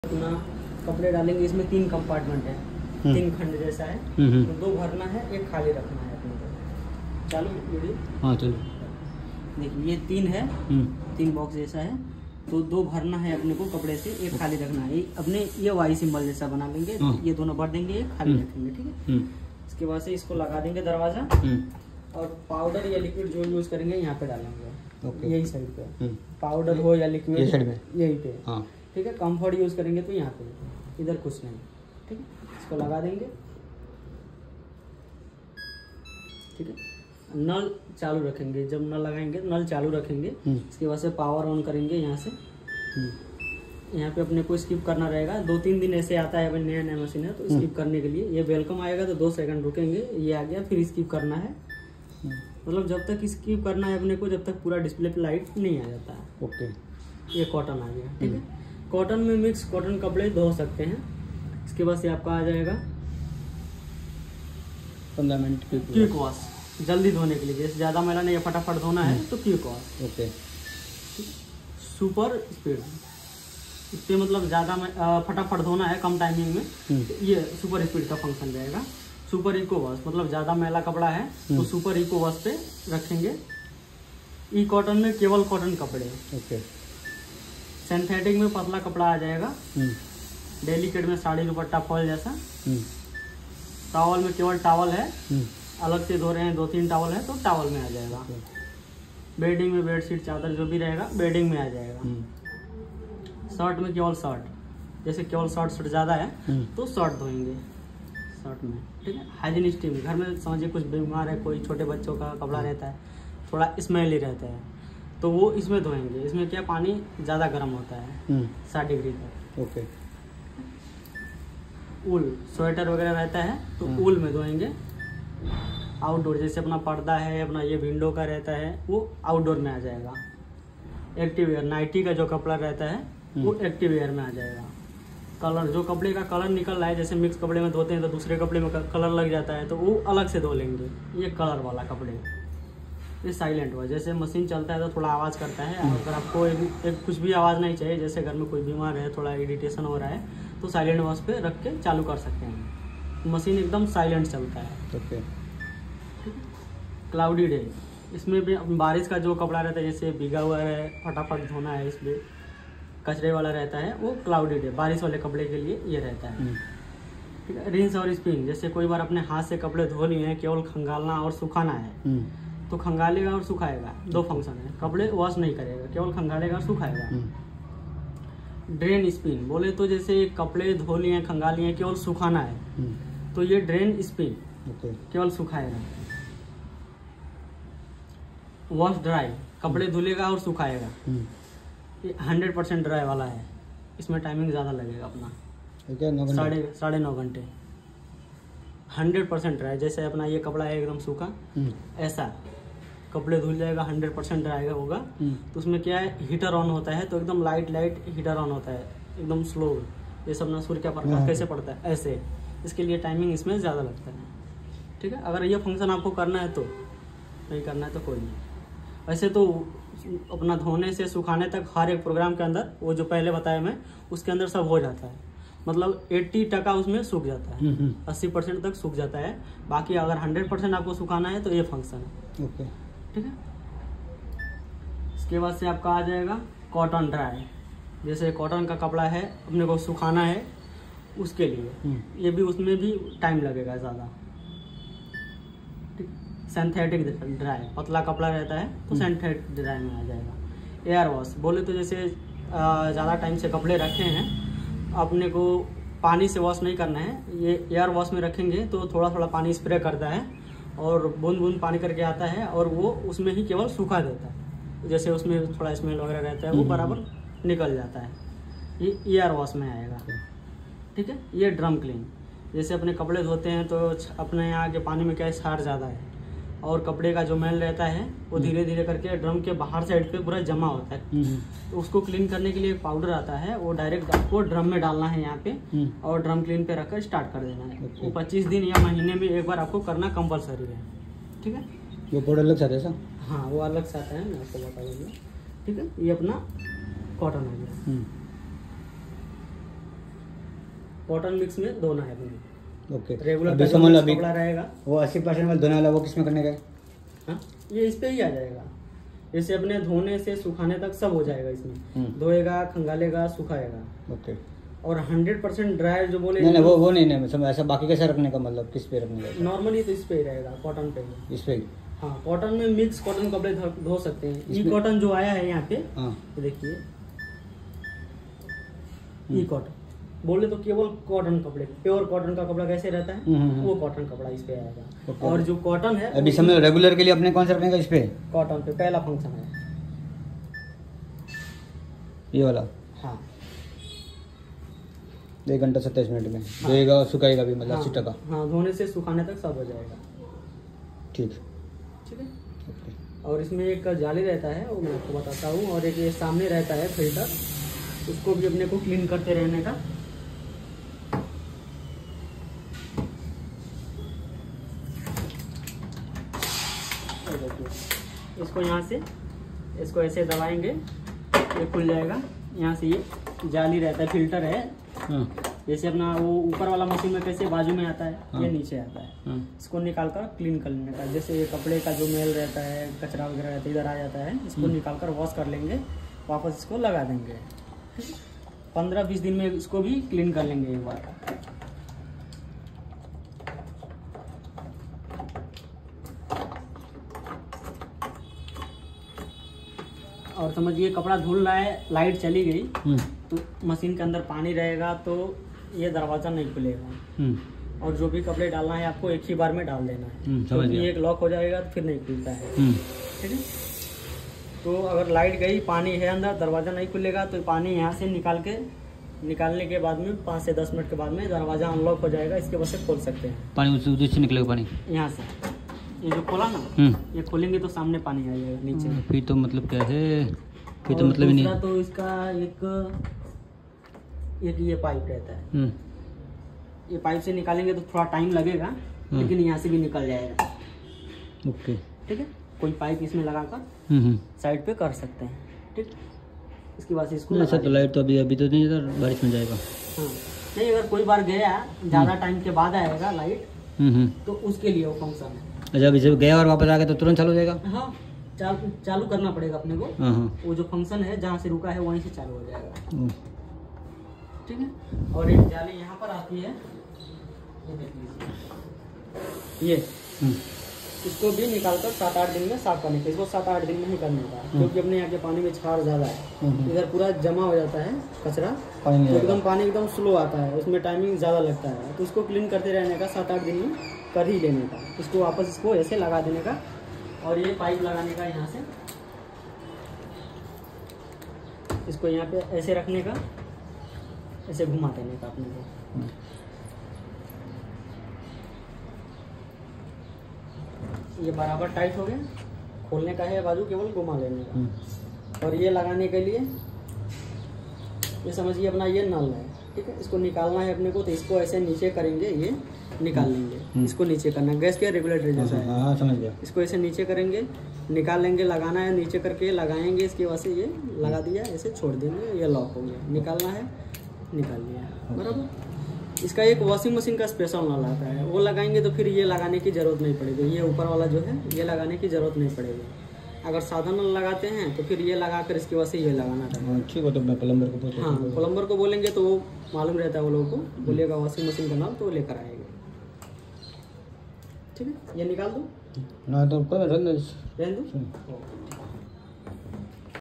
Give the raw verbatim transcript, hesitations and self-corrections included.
अपना कपड़े डालेंगे। इसमें तीन कंपार्टमेंट है, तीन खंड जैसा है, तो दो भरना है, एक खाली रखना है अपने को। चालू वीडियो? हाँ चलो। देखिए ये तीन है, तीन बॉक्स जैसा है, तो दो भरना है अपने को कपड़े से, एक खाली रखना है। अपने ये वाई सिंबल जैसा बना लेंगे, ये दोनों भर देंगे, एक खाली रखेंगे, ठीक है। इसके बाद से इसको लगा देंगे दरवाजा, और पाउडर या लिक्विड जो यूज करेंगे यहाँ पे डालेंगे, यही साइड पे। पाउडर हो या लिक्विड यही पे, ठीक है। कंफर्ट यूज करेंगे तो यहाँ पे, इधर कुछ नहीं, ठीक है। इसको लगा देंगे, ठीक है। नल चालू रखेंगे, जब नल लगाएंगे नल चालू रखेंगे। इसके बाद से पावर ऑन करेंगे यहाँ से। यहाँ पे अपने को स्किप करना रहेगा, दो तीन दिन ऐसे आता है, अभी नया नया मशीन है तो स्किप करने के लिए ये वेलकम आएगा तो दो सेकंड रुकेंगे, ये आ गया, फिर स्किप करना है। मतलब जब तक स्किप करना है अपने को, जब तक पूरा डिस्प्ले पे लाइट नहीं आ जाता है। ओके, ये कॉटन आ गया, ठीक है। कॉटन में मिक्स कॉटन कपड़े धो सकते हैं। इसके बाद से आपका आ जाएगा पंद्रह मिनट क्विक वॉश, जल्दी धोने के लिए। जैसे ज़्यादा मैला नहीं है, फटाफट धोना है तो quick wash. Okay, super speed, इससे मतलब ज़्यादा फटाफट धोना है कम टाइमिंग में, ये सुपर स्पीड का फंक्शन रहेगा। सुपर इको वॉश मतलब ज़्यादा मैला कपड़ा है तो सुपर इको वॉश पे रखेंगे। ई कॉटन में केवल कॉटन कपड़े। ओके, सिंथेटिक में पतला कपड़ा आ जाएगा। डेलिकेट में साड़ी दुपट्टा फॉल जैसा। टॉवल में केवल टॉवल है, अलग से धो रहे हैं, दो तीन टॉवल है तो टॉवल में आ जाएगा। बेडिंग में बेडशीट चादर जो भी रहेगा बेडिंग में आ जाएगा। शर्ट में केवल शर्ट, जैसे केवल शर्ट शर्ट ज़्यादा है तो शर्ट धोएंगे शर्ट में, ठीक है। हाइजीन स्टीम, घर में समझिए कुछ बीमार है, कोई छोटे बच्चों का कपड़ा रहता है, थोड़ा स्मेल ही रहता है, तो वो इसमें धोएंगे। इसमें क्या पानी ज़्यादा गर्म होता है, साठ डिग्री तक। ओके। ऊल स्वेटर वगैरह रहता है तो ऊल में धोएंगे। आउटडोर जैसे अपना पर्दा है, अपना ये विंडो का रहता है, वो आउटडोर में आ जाएगा। एक्टिव वेयर, नाइटी का जो कपड़ा रहता है वो एक्टिव वेयर में आ जाएगा। कलर, जो कपड़े का कलर निकल रहा है, जैसे मिक्स कपड़े में धोते हैं तो दूसरे कपड़े में कलर लग जाता है तो वो अलग से धो लेंगे। ये कलर वाला कपड़े। ये साइलेंट हुआ, जैसे मशीन चलता है तो थोड़ा आवाज़ करता है, अगर आपको एक, एक कुछ भी आवाज़ नहीं चाहिए, जैसे घर में कोई बीमार है, थोड़ा इरिटेशन हो रहा है, तो साइलेंट वॉश पे रख के चालू कर सकते हैं। मशीन एकदम साइलेंट चलता है। ओके। क्लाउडी डे, इसमें भी बारिश का जो कपड़ा रहता है, जैसे भीगा हुआ है, फटाफट धोना है, इसमें कचरे वाला रहता है, वो क्लाउडी डे बारिश वाले कपड़े के लिए ये रहता है, ठीक है। रिंस और स्पिन, जैसे कोई बार अपने हाथ से कपड़े धो लिए हैं, केवल खंगालना और सुखाना है तो खंगालेगा और सुखाएगा, दो फंक्शन है। कपड़े वॉश नहीं करेगा, केवल खंगालेगा और सुखाएगा। ड्रेन स्पिन, बोले तो जैसे कपड़े धो लिए हैं, खंगाल लिए हैं, केवल सुखाना है तो ये ड्रेन स्पिन, केवल सुखाएगा। वॉश ड्राई, कपड़े धुलेगा और सुखाएगा। ये हंड्रेड परसेंट ड्राई वाला है, इसमें टाइमिंग ज़्यादा लगेगा अपना, साढ़े साढ़े नौ घंटे। हंड्रेड परसेंट ड्राई, जैसे अपना ये कपड़ा है एकदम सूखा, ऐसा कपड़े धुल जाएगा, हंड्रेड परसेंट ड्राई होगा। तो उसमें क्या है, हीटर ऑन होता है तो एकदम लाइट लाइट हीटर ऑन होता है, एकदम स्लो, जैसे अपना सूर्य का प्रकाश कैसे पड़ता है ऐसे। इसके लिए टाइमिंग इसमें ज़्यादा लगता है, ठीक है। अगर ये फंक्शन आपको करना है तो, नहीं करना है तो कोई नहीं। वैसे तो अपना धोने से सुखाने तक हर एक प्रोग्राम के अंदर, वो जो पहले बताया मैं, उसके अंदर सब हो जाता है। मतलब अस्सी टका उसमें सूख जाता है, अस्सी परसेंट तक सूख जाता है। बाकी अगर हंड्रेड परसेंट आपको सुखाना है तो ये फंक्शन है, ओके, ठीक है। इसके बाद से आपका आ जाएगा कॉटन ड्राई, जैसे कॉटन का कपड़ा है अपने को सुखाना है, उसके लिए ये भी, उसमें भी टाइम लगेगा ज़्यादा। सिंथेटिक ड्राई, पतला कपड़ा रहता है तो सिंथेटिक ड्राई में आ जाएगा। एयर वॉश, बोले तो जैसे ज़्यादा टाइम से कपड़े रखे हैं, अपने को पानी से वॉश नहीं करना है, ये एयर वॉश में रखेंगे तो थोड़ा थोड़ा पानी स्प्रे करता है और बूंद बूंद पानी करके आता है, और वो उसमें ही केवल सूखा देता है, जैसे उसमें थोड़ा स्मेल वगैरह रहता है वो बराबर निकल जाता है। ये एयर वॉश में आएगा, ठीक है। ये ड्रम क्लीन, जैसे अपने कपड़े धोते हैं तो अपने यहाँ के पानी में क्या है, क्षार ज़्यादा है, और कपड़े का जो मैल रहता है वो धीरे धीरे करके ड्रम के बाहर साइड पे पूरा जमा होता है। तो उसको क्लीन करने के लिए एक पाउडर आता है, वो डायरेक्ट आपको ड्रम में डालना है यहाँ पे, और ड्रम क्लीन पे रखकर स्टार्ट कर देना है। वो पच्चीस दिन या महीने में एक बार आपको करना कंपलसरी है, ठीक है। वो पाउडर अलग से आता है? हाँ, वो अलग से आता है, मैं आपको बता दूँगा, ठीक है। ये अपना कॉटन हो गया। कॉटन मिक्स में धोना है अपने। ओके। रेगुलर अभी समझ लो अभी कपड़ा रहेगा वो अस्सी परसेंट वाला धोने वाला वो किस में करने का है? हाँ, ये इस पे ही आ जाएगा। जैसे अपने धोने से सुखाने तक सब हो जाएगा इसमें। हम्म। धोएगा, खंगालेगा, सुखाएगा। ओके। और हंड्रेड परसेंट ड्राई जो बोले नहीं नहीं वो वो नहीं नहीं समझ ऐसा बाकी कैसे रखने का मतलब किस पे रखने का? नॉर्मली तो इस पे ही रहेगा, कॉटन पे ही। इस पे ही? हाँ, कॉटन में मिक्स कॉटन कपड़े धो धो सकते हैं। ई इसमें- कॉटन जो आया है यहाँ पे, हाँ। ये देखिए ई कॉटन बोले तो केवल कॉटन कपड़े, प्योर कॉटन का कपड़ा कैसे रहता है हम्म, हम्म, वो कॉटन कपड़ा इस पे आएगा। ओके। और जो कॉटन है अभी समझ लो रेगुलर के लिए अपने कौन सा रखने का इस पे? कॉटन पे पहला फंक्शन है ये वाला? हाँ। एक घंटा सत्ताईस मिनट में धोएगा और सुखाएगा भी मतलब अस्सी हाँ, टका? हाँ, धोने से सुखाने तक सब हो जाएगा। ठीक। ठीक है। ओके। और इसमें एक जाली रहता है वो मैं आपको बताता हूँ, और एक ये सामने रहता है फिल्टर, उसको भी अपने को क्लीन करते रहने का। इसको यहाँ से इसको ऐसे दबाएंगे, ये खुल जाएगा। यहाँ से ये जाली रहता है, फिल्टर है। हाँ। जैसे अपना वो ऊपर वाला मशीन में कैसे बाजू में आता है, हाँ। ये नीचे आता है। हाँ। इसको निकाल कर क्लीन कर लेने का। जैसे ये कपड़े का जो मेल रहता है, कचरा वगैरह रहता है, इधर आ जाता है, इसको निकाल कर वॉश कर लेंगे, वापस इसको लगा देंगे। पंद्रह बीस दिन में इसको भी क्लीन कर लेंगे एक बार। और समझिए कपड़ा धुल रहा है, लाइट चली गई हम्म। तो मशीन के अंदर पानी रहेगा तो ये दरवाज़ा नहीं खुलेगा। हम्म। और जो भी कपड़े डालना है आपको एक ही बार में डाल देना है, हम्म, समझ क्योंकि गया। एक लॉक हो जाएगा तो फिर नहीं खुलता है। हम्म। ठीक है। तो अगर लाइट गई, पानी है अंदर, दरवाज़ा नहीं खुलेगा तो पानी यहाँ से निकाल के निकालने के बाद में पाँच से दस मिनट के बाद में दरवाज़ा अनलॉक हो जाएगा। इसके वजह से खोल सकते हैं पानी उस उधर से निकलेगा पानी यहाँ से। ये जो खोला ना, हम्म। ये खोलेंगे तो सामने पानी आ जाएगा नीचे। फिर तो मतलब क्या है, फिर तो और मतलब ही नहीं। दूसरा तो इसका एक एक ये पाइप रहता है, हम्म। ये पाइप से निकालेंगे तो थोड़ा टाइम लगेगा, लेकिन यहाँ से भी निकल जाएगा। ओके। ठीक है। कोई पाइप इसमें लगाकर हम्म हम्म। साइड पे कर सकते हैं। ठीक। इसके बाद से इसको नहीं लगा सर तो लाइट तो अभी अभी तो नहीं इधर बारिश में जाएगा। हाँ, नहीं अगर कोई बार गया ज़्यादा टाइम के बाद आएगा लाइट, हम्म हम्म। तो उसके लिए वो फंक्शन है। अच्छा अभी जब गया और वापस आ गया तो तुरंत चालू हो जाएगा? हाँ, चालू चालू करना पड़ेगा अपने को। हाँ हाँ। वो जो फंक्शन है जहाँ से रुका है वहीं से चालू हो जाएगा। ओ, ठीक है। और एक जाली यहाँ पर आती है, ये देख लीजिए। ये हम्म। इसको भी निकालकर सात आठ दिन में साफ करने का। इसको सात आठ दिन में ही करने का, क्योंकि अपने यहाँ के पानी में क्षार ज़्यादा है, हम्म। इधर पूरा जमा हो जाता है कचरा, पानी नहीं तो आएगा। एकदम पानी एकदम स्लो आता है, उसमें टाइमिंग ज़्यादा लगता है। तो इसको क्लीन करते रहने का, सात आठ दिन में कर ही लेने का। इसको वापस इसको ऐसे लगा देने का, और ये पाइप लगाने का यहाँ से, इसको यहाँ पे ऐसे रखने का, ऐसे घुमा देने का अपने को। ये बराबर टाइट हो गया, खोलने का है बाजू, केवल घुमा लेने का। और ये लगाने के लिए ये समझिए अपना ये नल है, ठीक है। इसको निकालना है अपने को, तो इसको ऐसे नीचे करेंगे, ये निकाल लेंगे। इसको नीचे करना, गैस के रेगुलेटर जैसा है। हाँ समझ गया। इसको ऐसे नीचे करेंगे, निकाल लेंगे, लगाना है नीचे करके लगाएंगे। इसके बाद से ये लगा दिया, ऐसे छोड़ देंगे, ये लॉक हो गया। निकालना है, निकाल लिया, बराबर। इसका एक वॉशिंग मशीन का स्पेशल नल आता है, वो लगाएंगे तो फिर ये लगाने की ज़रूरत नहीं पड़ेगी। ये ऊपर वाला जो है ये लगाने की ज़रूरत नहीं पड़ेगी। अगर साधा नल लगाते हैं तो फिर ये लगा कर इसके बाद से ये लगाना था। ठीक है तो मैं प्लम्बर को पूछूँ। हाँ, प्लम्बर को बोलेंगे तो वो मालूम रहता है, वो लोगों को बोलिएगा वॉशिंग मशीन का नल, तो वो लेकर आएंगे। ठीक है, ये निकाल दो, ना तो कोई रहने दो।